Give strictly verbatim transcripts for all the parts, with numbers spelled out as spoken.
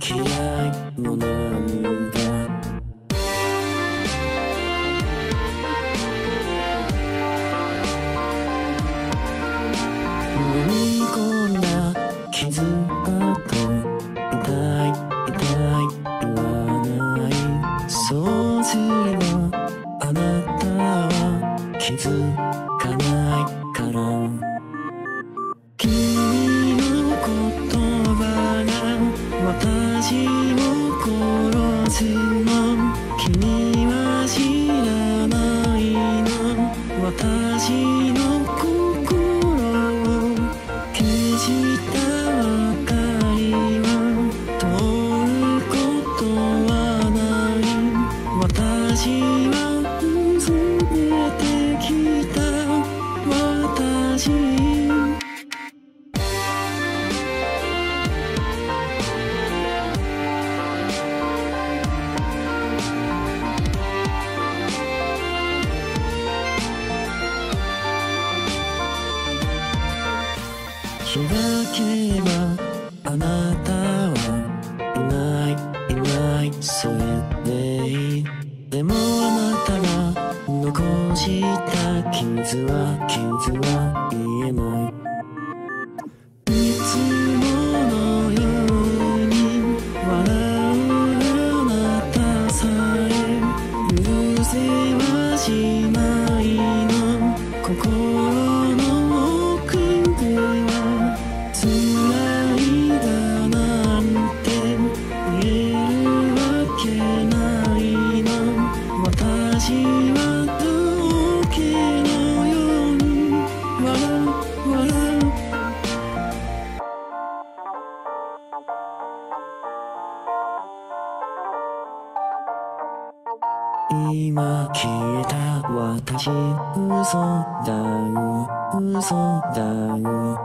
嫌いもなんだ。飲み込んだ傷跡、痛い痛い言わない。そうすればあなたは気づかないから。君の言葉が私を殺すの、君は知らないの。私の心を消した明かりは通ることはない。私は薄れてきた私。開けばあなたはいないいない、それでいい。でもあなたが残した傷は傷は癒えない。いつものように笑うあなたさえ許せはしないの。心の奥では辛いだなんて言えるわけないの。私は道化のように笑う笑う。今消えた私、嘘だよ嘘だよ。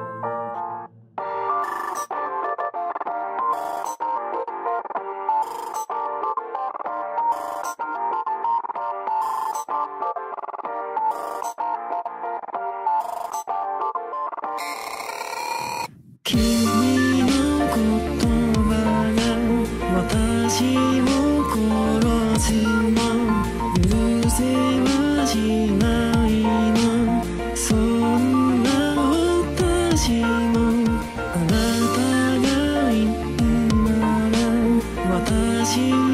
君の言葉が私を殺すの、許せはしないの。そんな私もあなたがいるなら私